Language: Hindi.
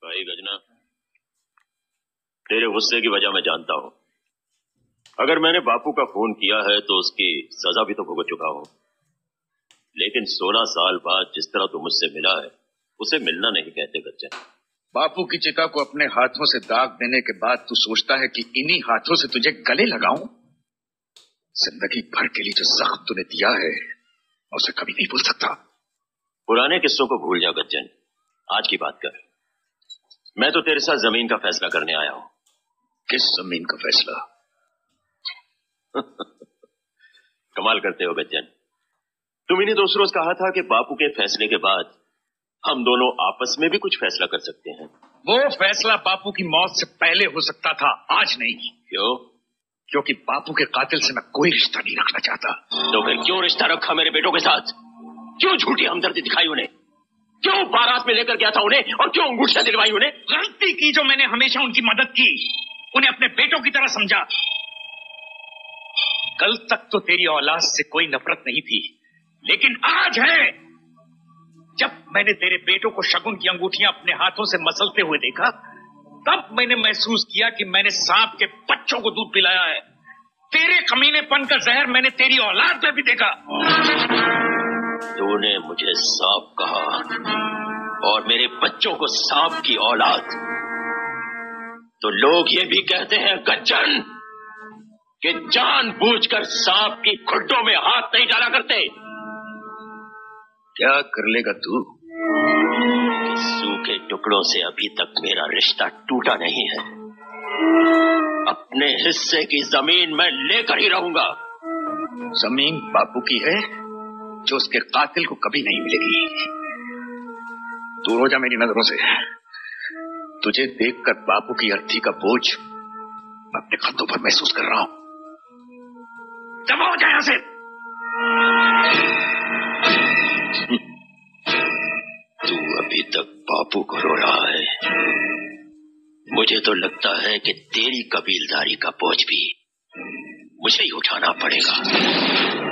भाई गजना, तेरे गुस्से की वजह मैं जानता हूं। अगर मैंने बापू का खून किया है तो उसकी सजा भी तो भुगत चुका हूं, लेकिन 16 साल बाद जिस तरह तू मुझसे मिला है उसे मिलना नहीं कहते गज्जन। बापू की चिता को अपने हाथों से दाग देने के बाद तू सोचता है कि इन्हीं हाथों से तुझे गले लगाऊं? जिंदगी भर के लिए जो जख्म तूने दिया है उसे कभी नहीं भूल सकता। पुराने किस्सों को भूल जा गज्जन, आज की बात कर। मैं तो तेरे साथ जमीन का फैसला करने आया हूं। किस जमीन का फैसला? कमाल करते हो गज्जन। तुम इन्हीं दोस्त रोज कहा था कि बापू के फैसले के बाद हम दोनों आपस में भी कुछ फैसला कर सकते हैं। वो फैसला बापू की मौत से पहले हो सकता था, आज नहीं। क्यों? क्योंकि बापू के कातिल से मैं कोई रिश्ता नहीं रखना चाहता। तो फिर क्यों रिश्ता रखा मेरे बेटों के साथ? क्यों झूठी हमदर्दी दिखाई उन्हें? क्यों बारात में लेकर गया था उन्हें और क्यों अंगूठियां दिलवाई उन्हें? गलती की जो मैंने हमेशा उनकी मदद की, उन्हें अपने बेटों की तरह समझा। कल तक तो तेरी औलाद से कोई नफरत नहीं थी, लेकिन आज है। जब मैंने तेरे बेटों को शगुन की अंगूठियां अपने हाथों से मसलते हुए देखा, तब मैंने महसूस किया कि मैंने सांप के बच्चों को दूध पिलाया है। तेरे कमीनेपन का जहर मैंने तेरी औलाद में भी देखा। तूने मुझे सांप कहा और मेरे बच्चों को सांप की औलाद, तो लोग ये भी कहते हैं गज्जन कि जानबूझकर सांप की खुड्डों में हाथ नहीं डाला करते। क्या कर लेगा तू? सूखे टुकड़ों से अभी तक मेरा रिश्ता टूटा नहीं है। अपने हिस्से की जमीन मैं लेकर ही रहूंगा। जमीन बापू की है जो उसके कातिल को कभी नहीं मिलेगी। दूर हो जा मेरी नजरों से। तुझे देखकर बापू की अर्थी का बोझ मैं अपने कंधों पर महसूस कर रहा हूं। जमा हो जाए यहां से। तू अभी तक बापू को रो रहा है। मुझे तो लगता है कि तेरी कबीलदारी का बोझ भी मुझे ही उठाना पड़ेगा।